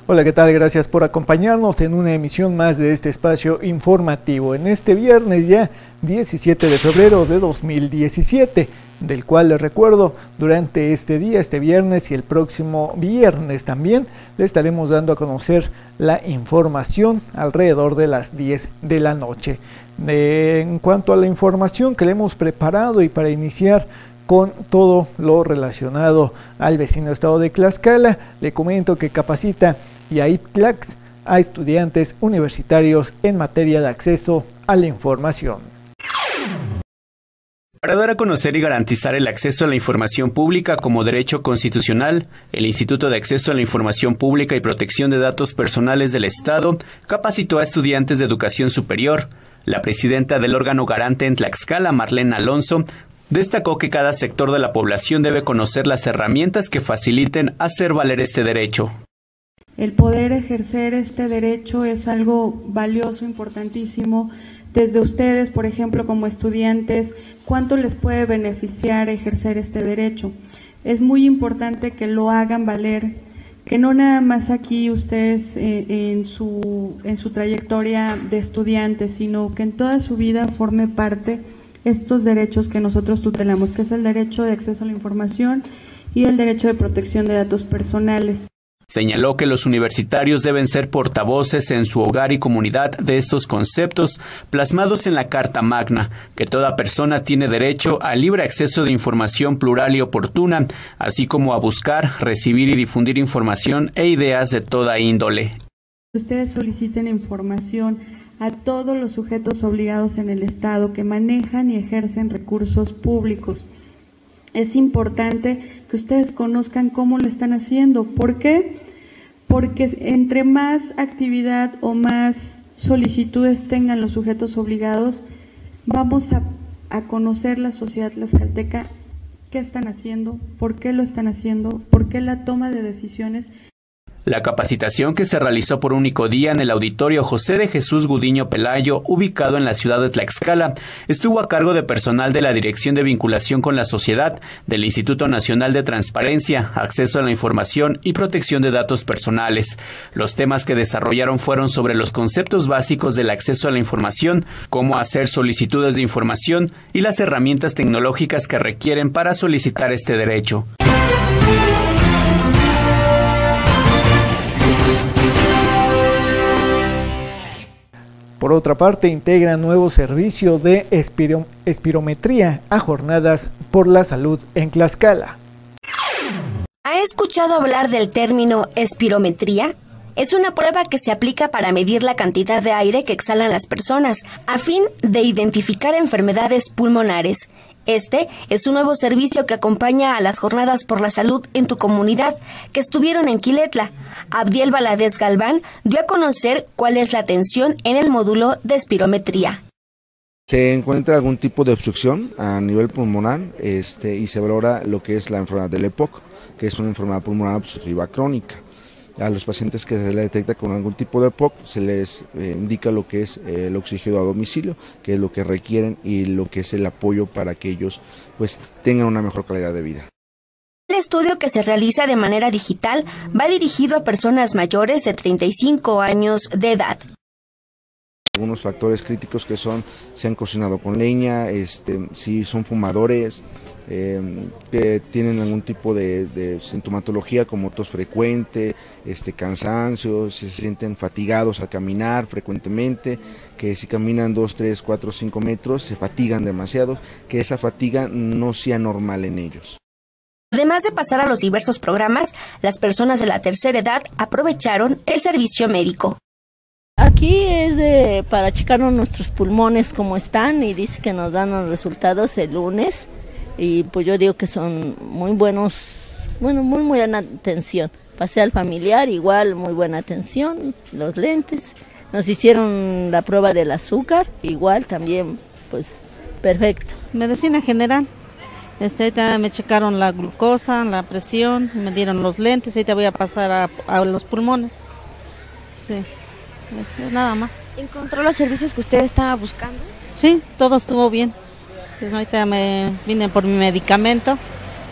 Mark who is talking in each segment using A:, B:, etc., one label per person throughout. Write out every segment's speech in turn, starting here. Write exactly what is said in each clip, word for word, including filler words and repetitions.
A: Hola, ¿qué tal? Gracias por acompañarnos en una emisión más de este espacio informativo. En este viernes ya diecisiete de febrero de dos mil diecisiete, del cual les recuerdo, durante este día, este viernes y el próximo viernes también, le estaremos dando a conocer la información alrededor de las diez de la noche. De, en cuanto a la información que le hemos preparado y para iniciar con todo lo relacionado al vecino estado de Tlaxcala, le comento que capacita y a I P C L A X a estudiantes universitarios en materia de acceso a la información.
B: Para dar a conocer y garantizar el acceso a la información pública como derecho constitucional, el Instituto de Acceso a la Información Pública y Protección de Datos Personales del Estado capacitó a estudiantes de educación superior. La presidenta del órgano garante en Tlaxcala, Marlene Alonso, destacó que cada sector de la población debe conocer las herramientas que faciliten hacer valer este derecho.
C: El poder ejercer este derecho es algo valioso, importantísimo. Desde ustedes, por ejemplo, como estudiantes, ¿cuánto les puede beneficiar ejercer este derecho? Es muy importante que lo hagan valer, que no nada más aquí ustedes eh, en su, en su trayectoria de estudiantes, sino que en toda su vida forme parte estos derechos que nosotros tutelamos, que es el derecho de acceso a la información y el derecho de protección de datos personales.
B: Señaló que los universitarios deben ser portavoces en su hogar y comunidad de estos conceptos plasmados en la Carta Magna, que toda persona tiene derecho al libre acceso de información plural y oportuna, así como a buscar, recibir y difundir información e ideas de toda índole.
C: Ustedes soliciten información a todos los sujetos obligados en el Estado que manejan y ejercen recursos públicos. Es importante que ustedes conozcan cómo lo están haciendo. ¿Por qué? Porque entre más actividad o más solicitudes tengan los sujetos obligados, vamos a, a conocer la sociedad tlaxcalteca, qué están haciendo, por qué lo están haciendo, por qué la toma de decisiones.
B: La capacitación, que se realizó por único día en el auditorio José de Jesús Gudiño Pelayo, ubicado en la ciudad de Tlaxcala, estuvo a cargo de personal de la Dirección de Vinculación con la Sociedad, del Instituto Nacional de Transparencia, Acceso a la Información y Protección de Datos Personales. Los temas que desarrollaron fueron sobre los conceptos básicos del acceso a la información, cómo hacer solicitudes de información y las herramientas tecnológicas que requieren para solicitar este derecho.
A: Por otra parte, integra nuevo servicio de espiro, espirometría a jornadas por la salud en Tlaxcala.
D: ¿Ha escuchado hablar del término espirometría? Es una prueba que se aplica para medir la cantidad de aire que exhalan las personas, a fin de identificar enfermedades pulmonares. Este es un nuevo servicio que acompaña a las jornadas por la salud en tu comunidad, que estuvieron en Quiletla. Abdiel Valadez Galván dio a conocer cuál es la atención en el módulo de espirometría.
E: Se encuentra algún tipo de obstrucción a nivel pulmonar este, y se valora lo que es la enfermedad del E P O C, que es una enfermedad pulmonar obstructiva crónica. A los pacientes que se les detecta con algún tipo de E P O C se les eh, indica lo que es eh, el oxígeno a domicilio, que es lo que requieren y lo que es el apoyo para que ellos pues tengan una mejor calidad de vida.
D: El estudio, que se realiza de manera digital, va dirigido a personas mayores de treinta y cinco años de edad.
E: Algunos factores críticos que son, se han cocinado con leña, este, si son fumadores, eh, que tienen algún tipo de, de sintomatología como tos frecuente, este, cansancio, si se sienten fatigados al caminar frecuentemente, que si caminan dos, tres, cuatro, cinco metros se fatigan demasiado, que esa fatiga no sea normal en ellos.
D: Además de pasar a los diversos programas, las personas de la tercera edad aprovecharon el servicio médico.
F: Aquí es de, para checarnos nuestros pulmones cómo están, y dice que nos dan los resultados el lunes, y pues yo digo que son muy buenos, bueno, muy muy buena atención. Pasé al familiar, igual muy buena atención, los lentes, nos hicieron la prueba del azúcar, igual también pues perfecto.
G: Medicina general. Este, ahorita me checaron la glucosa, la presión, me dieron los lentes, ahorita voy a pasar a, a los pulmones. Sí, este, nada más.
D: ¿Encontró los servicios que usted estaba buscando?
G: Sí, todo estuvo bien. Sí, ahorita me vine por mi medicamento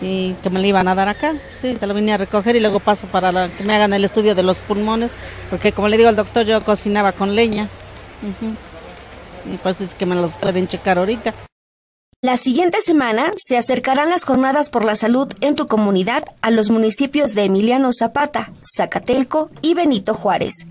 G: y que me lo iban a dar acá. Sí, te lo vine a recoger y luego paso para la, que me hagan el estudio de los pulmones, porque como le digo al doctor, yo cocinaba con leña. Uh-huh. Y pues es que me los pueden checar ahorita.
D: La siguiente semana se acercarán las jornadas por la salud en tu comunidad a los municipios de Emiliano Zapata, Zacatelco y Benito Juárez.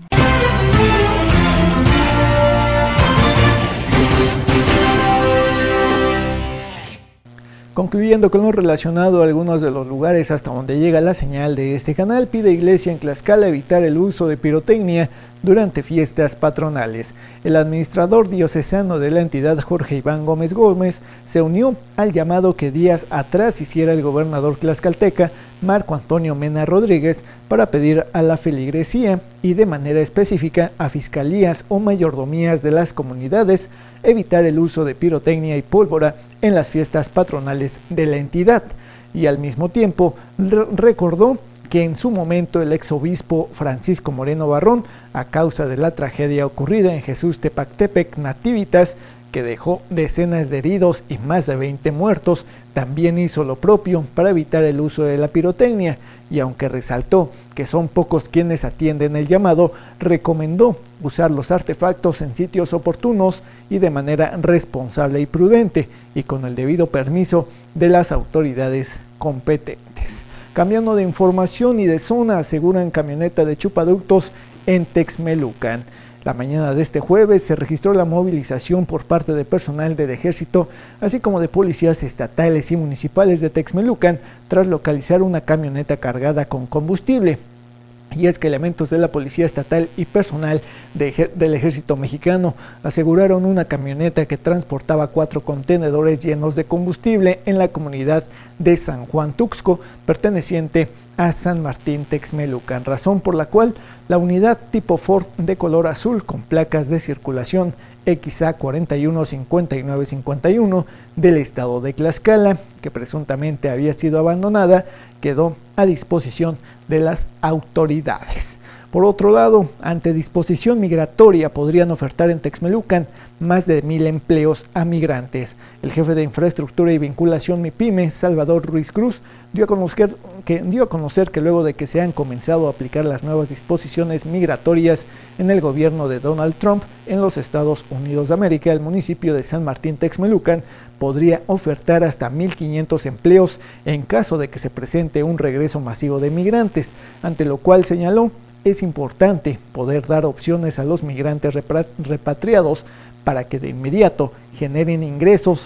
A: Concluyendo con lo relacionado a algunos de los lugares hasta donde llega la señal de este canal, pide Iglesia en Tlaxcala evitar el uso de pirotecnia durante fiestas patronales. El administrador diocesano de la entidad, Jorge Iván Gómez Gómez, se unió al llamado que días atrás hiciera el gobernador tlaxcalteca, Marco Antonio Mena Rodríguez, para pedir a la feligresía y de manera específica a fiscalías o mayordomías de las comunidades evitar el uso de pirotecnia y pólvora en las fiestas patronales de la entidad, y al mismo tiempo re- recordó que en su momento el exobispo Francisco Moreno Barrón, a causa de la tragedia ocurrida en Jesús Tepactepec Nativitas, que dejó decenas de heridos y más de veinte muertos, también hizo lo propio para evitar el uso de la pirotecnia, y aunque resaltó que son pocos quienes atienden el llamado, recomendó usar los artefactos en sitios oportunos y de manera responsable y prudente, y con el debido permiso de las autoridades competentes. Cambiando de información y de zona, aseguran camioneta de chupaductos en Texmelucan. La mañana de este jueves se registró la movilización por parte de personal del ejército, así como de policías estatales y municipales de Texmelucan, tras localizar una camioneta cargada con combustible. Y es que elementos de la Policía Estatal y personal de, del Ejército Mexicano aseguraron una camioneta que transportaba cuatro contenedores llenos de combustible en la comunidad de San Juan Tuxco, perteneciente a San Martín Texmelucan, razón por la cual la unidad tipo Ford de color azul con placas de circulación X A cuarenta y uno cincuenta y nueve cincuenta y uno del estado de Tlaxcala, que presuntamente había sido abandonada, quedó a disposición de las autoridades. Por otro lado, ante disposición migratoria podrían ofertar en Texmelucan más de mil empleos a migrantes. El jefe de Infraestructura y Vinculación MIPYME, Salvador Ruiz Cruz, dio a conocer que, dio a conocer que luego de que se han comenzado a aplicar las nuevas disposiciones migratorias en el gobierno de Donald Trump en los Estados Unidos de América, el municipio de San Martín Texmelucan podría ofertar hasta mil quinientos empleos en caso de que se presente un regreso masivo de migrantes, ante lo cual señaló es importante poder dar opciones a los migrantes repatriados para que de inmediato generen ingresos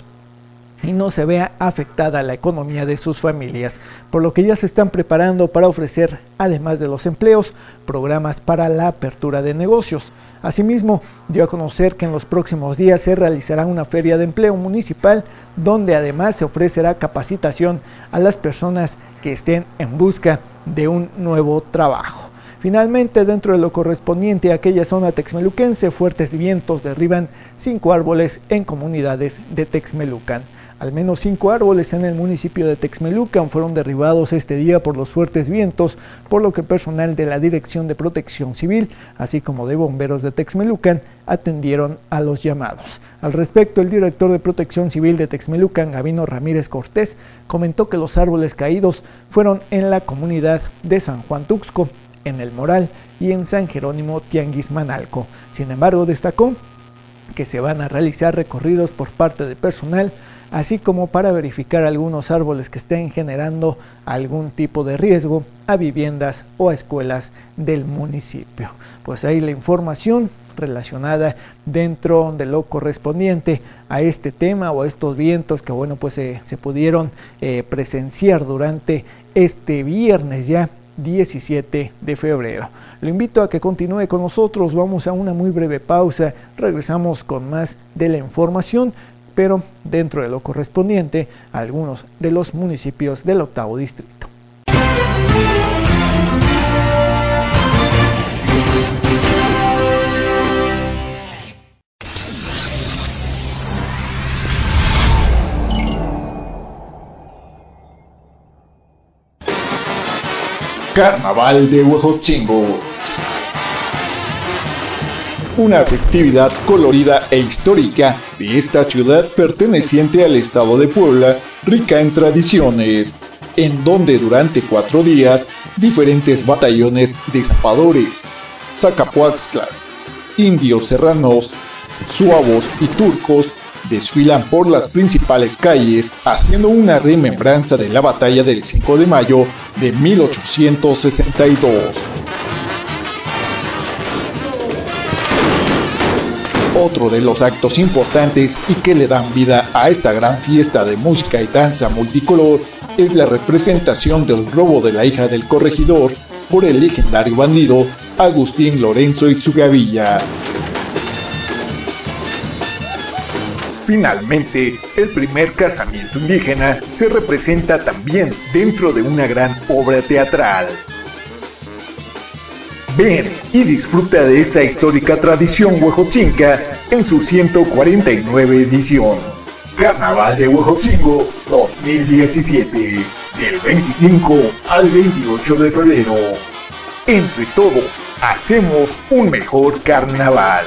A: y no se vea afectada la economía de sus familias, por lo que ya se están preparando para ofrecer, además de los empleos, programas para la apertura de negocios. Asimismo, dio a conocer que en los próximos días se realizará una feria de empleo municipal, donde además se ofrecerá capacitación a las personas que estén en busca de un nuevo trabajo. Finalmente, dentro de lo correspondiente a aquella zona texmeluquense, fuertes vientos derriban cinco árboles en comunidades de Texmelucan. Al menos cinco árboles en el municipio de Texmelucan fueron derribados este día por los fuertes vientos, por lo que personal de la Dirección de Protección Civil, así como de bomberos de Texmelucan, atendieron a los llamados. Al respecto, el director de Protección Civil de Texmelucan, Gabino Ramírez Cortés, comentó que los árboles caídos fueron en la comunidad de San Juan Tuxco, en El Moral y en San Jerónimo Tianguismanalco. Sin embargo, destacó que se van a realizar recorridos por parte de personal, así como para verificar algunos árboles que estén generando algún tipo de riesgo a viviendas o a escuelas del municipio. Pues ahí la información relacionada dentro de lo correspondiente a este tema o a estos vientos que bueno pues eh, se pudieron eh, presenciar durante este viernes ya diecisiete de febrero. Lo invito a que continúe con nosotros, vamos a una muy breve pausa, regresamos con más de la información, pero dentro de lo correspondiente a algunos de los municipios del octavo distrito.
H: Carnaval de Huejotzingo. Una festividad colorida e histórica de esta ciudad perteneciente al estado de Puebla, rica en tradiciones. en donde durante cuatro días diferentes batallones de zapadores, zacapuaxtlas, indios serranos, suavos y turcos desfilan por las principales calles haciendo una remembranza de la batalla del cinco de mayo de mil ochocientos sesenta y dos. Otro de los actos importantes y que le dan vida a esta gran fiesta de música y danza multicolor es la representación del robo de la hija del corregidor por el legendario bandido Agustín Lorenzo Itzugavilla.
I: Finalmente, el primer casamiento indígena se representa también dentro de una gran obra teatral. Ven y disfruta de esta histórica tradición huejotzinca en su ciento cuarenta y nueve edición. Carnaval de Huejotzingo dos mil diecisiete, del veinticinco al veintiocho de febrero. Entre todos, hacemos un mejor carnaval.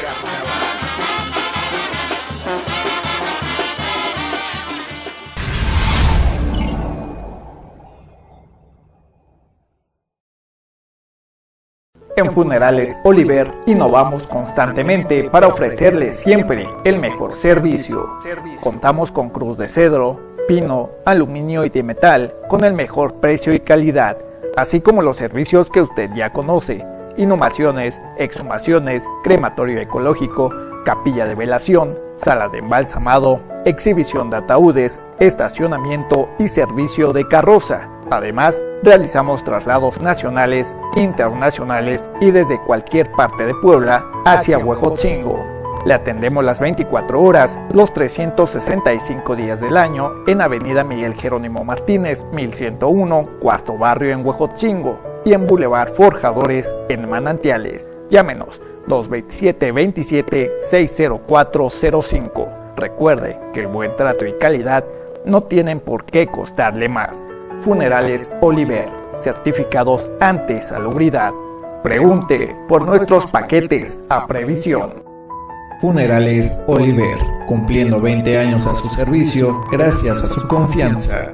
A: En Funerales Oliver innovamos constantemente para ofrecerles siempre el mejor servicio. Contamos con cruz de cedro, pino, aluminio y de metal con el mejor precio y calidad, así como los servicios que usted ya conoce: inhumaciones, exhumaciones, crematorio ecológico, capilla de velación, sala de embalsamado, exhibición de ataúdes, estacionamiento y servicio de carroza. Además, realizamos traslados nacionales, internacionales y desde cualquier parte de Puebla hacia Huejotzingo. Le atendemos las veinticuatro horas, los trescientos sesenta y cinco días del año en Avenida Miguel Jerónimo Martínez, mil ciento uno, Cuarto Barrio en Huejotzingo, y en Boulevard Forjadores en Manantiales. Llámenos dos veintisiete veintisiete, sesenta y cuatro cero cinco. Recuerde que el buen trato y calidad no tienen por qué costarle más. Funerales Oliver, certificados ante salubridad. Pregunte por nuestros paquetes a previsión. Funerales Oliver, cumpliendo veinte años a su servicio gracias a su confianza.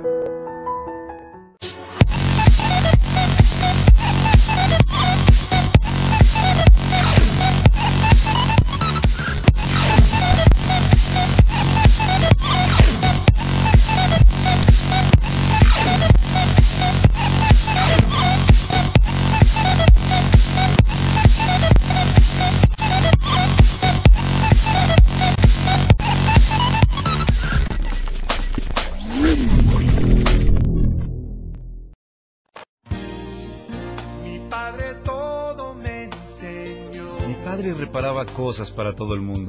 J: Reparaba cosas para todo el mundo.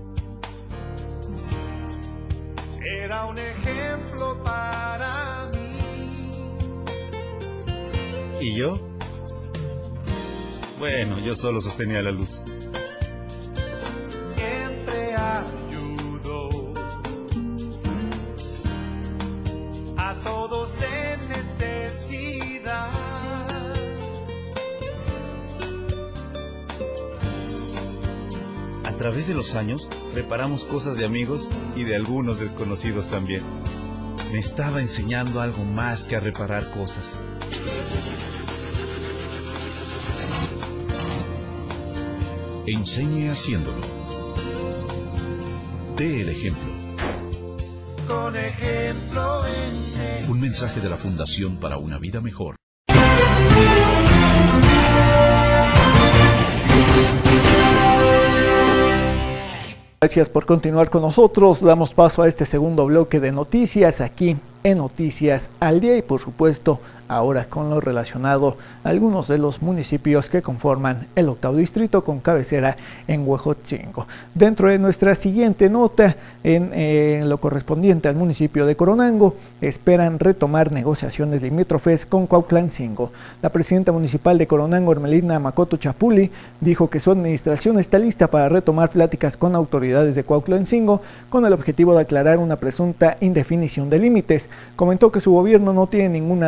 K: Era un ejemplo para mí.
J: ¿Y yo? Bueno, yo solo sostenía la luz.
K: Siempre ayudó a todos en necesidad.
J: A través de los años, reparamos cosas de amigos y de algunos desconocidos también. Me estaba enseñando algo más que a reparar cosas. Enseñe haciéndolo. Dé el ejemplo.
K: Con ejemplo enseño.
J: Un mensaje de la Fundación para una Vida Mejor.
A: Gracias por continuar con nosotros. Damos paso a este segundo bloque de noticias aquí en Noticias al Día y por supuesto ahora con lo relacionado a algunos de los municipios que conforman el octavo distrito con cabecera en Huejotzingo. Dentro de nuestra siguiente nota, en, eh, en lo correspondiente al municipio de Coronango, esperan retomar negociaciones limítrofes con Cuautlancingo. La presidenta municipal de Coronango, Hermelina Makoto Chapuli, dijo que su administración está lista para retomar pláticas con autoridades de Cuautlancingo con el objetivo de aclarar una presunta indefinición de límites. Comentó que su gobierno no tiene ninguna duda de la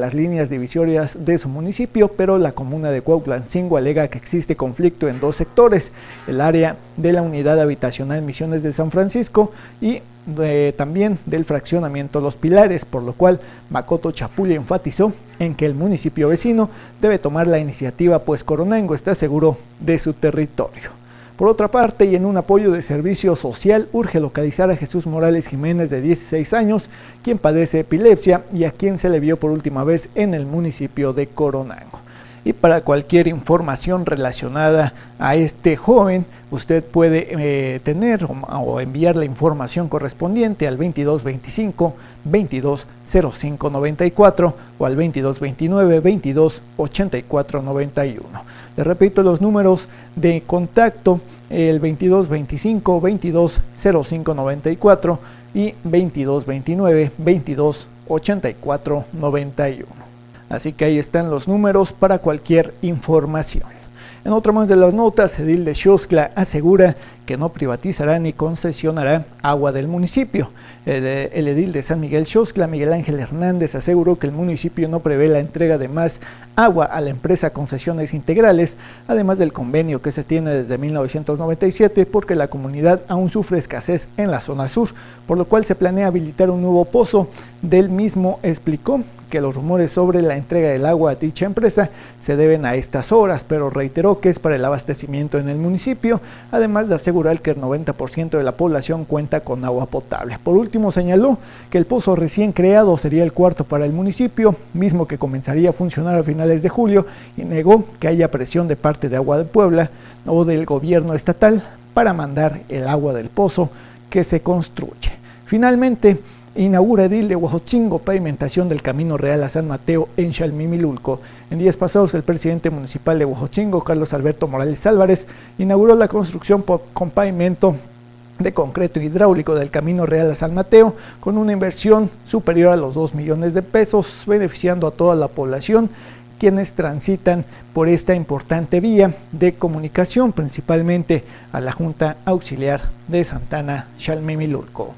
A: las líneas divisorias de su municipio, pero la comuna de Cuautlancingo alega que existe conflicto en dos sectores, el área de la unidad habitacional Misiones de San Francisco y de, también del fraccionamiento Los Pilares, por lo cual Makoto Chapuli enfatizó en que el municipio vecino debe tomar la iniciativa, pues Coronango está seguro de su territorio. Por otra parte, y en un apoyo de servicio social, urge localizar a Jesús Morales Jiménez, de dieciséis años, quien padece epilepsia y a quien se le vio por última vez en el municipio de Coronango. Y para cualquier información relacionada a este joven, usted puede eh, tener o, o enviar la información correspondiente al veintidós veinticinco, veintidós cero cinco noventa y cuatro o al veintidós veintinueve, veintidós ochenta y cuatro noventa y uno. Les repito los números de contacto: el veintidós veinticinco, veintidós cero cinco noventa y cuatro y veintidós veintinueve, veintidós ochenta y cuatro noventa y uno. Así que ahí están los números para cualquier información. En otra más de las notas, edil de Xoscla asegura que no privatizará ni concesionará agua del municipio. El, el edil de San Miguel Xoscla, Miguel Ángel Hernández, aseguró que el municipio no prevé la entrega de más agua a la empresa Concesiones Integrales, además del convenio que se tiene desde mil novecientos noventa y siete, porque la comunidad aún sufre escasez en la zona sur, por lo cual se planea habilitar un nuevo pozo. Del mismo explicó que los rumores sobre la entrega del agua a dicha empresa se deben a estas obras, pero reiteró que es para el abastecimiento en el municipio, además de asegurar que el noventa por ciento de la población cuenta con agua potable. Por último, señaló que el pozo recién creado sería el cuarto para el municipio, mismo que comenzaría a funcionar a finales de julio, y negó que haya presión de parte de Agua de Puebla o del gobierno estatal para mandar el agua del pozo que se construye. Finalmente, inaugura edil de Huejotzingo pavimentación del Camino Real a San Mateo en Xalmimilulco. En días pasados, el presidente municipal de Huejotzingo, Carlos Alberto Morales Álvarez, inauguró la construcción con pavimento de concreto hidráulico del Camino Real a San Mateo, con una inversión superior a los dos millones de pesos, beneficiando a toda la población quienes transitan por esta importante vía de comunicación, principalmente a la Junta Auxiliar de Santana Xalmimilulco.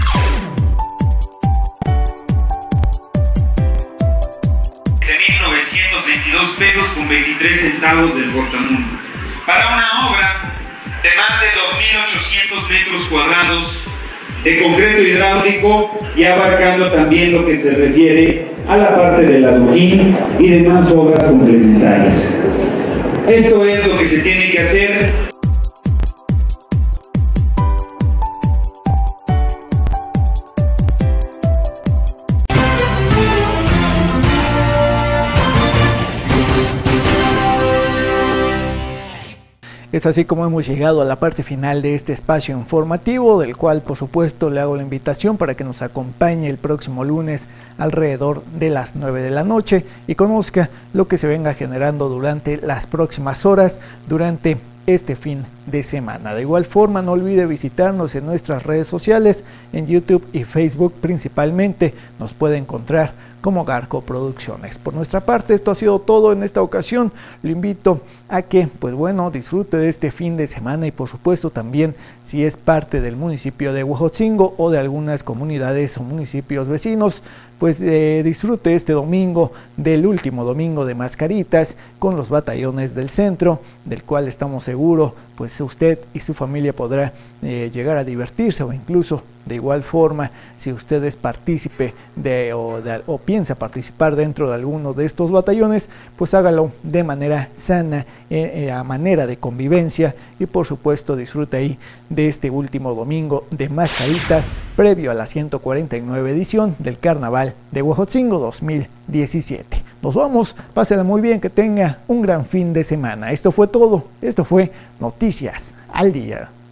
L: mil novecientos veintidós pesos con veintitrés centavos del Portamundo, para una obra de más de dos mil ochocientos metros cuadrados de concreto hidráulico y abarcando también lo que se refiere a la parte del adoquín y demás obras complementarias. Esto es lo que se tiene que hacer.
A: Es así como hemos llegado a la parte final de este espacio informativo, del cual por supuesto le hago la invitación para que nos acompañe el próximo lunes alrededor de las nueve de la noche y conozca lo que se venga generando durante las próximas horas, durante este fin de semana. De igual forma, no olvide visitarnos en nuestras redes sociales, en YouTube y Facebook principalmente. Nos puede encontrar como Garco Producciones. Por nuestra parte, esto ha sido todo en esta ocasión. Lo invito a que, pues bueno, disfrute de este fin de semana y por supuesto también, si es parte del municipio de Huejotzingo o de algunas comunidades o municipios vecinos, pues eh, disfrute este domingo del último domingo de mascaritas con los batallones del centro, del cual estamos seguros, pues usted y su familia podrá eh, llegar a divertirse, o incluso de igual forma, si usted es partícipe de o, de o piensa participar dentro de alguno de estos batallones, pues hágalo de manera sana, eh, eh, a manera de convivencia, y por supuesto disfrute ahí de este último domingo de mascaritas previo a la ciento cuarenta y nueve edición del Carnaval de Huejotzingo dos mil diecisiete. Nos vamos, pásela muy bien, que tenga un gran fin de semana. Esto fue todo, esto fue Noticias al Día.